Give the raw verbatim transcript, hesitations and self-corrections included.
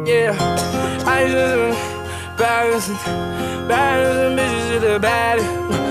Yeah, I just balancing, balancing bitches to the baddest.